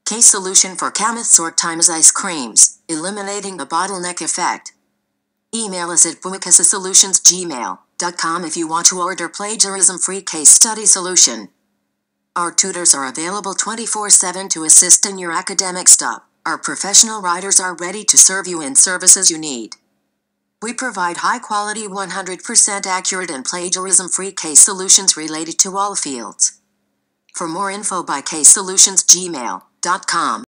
Case solution for Kamith sort times ice creams, eliminating the bottleneck effect. Email us at bumikasasolutions@gmail.com if you want to order plagiarism-free case study solution. Our tutors are available 24/7 to assist in your academic stuff. Our professional writers are ready to serve you in services you need. We provide high-quality, 100% accurate and plagiarism-free case solutions related to all fields. For more info by casesolutionsgmail.com.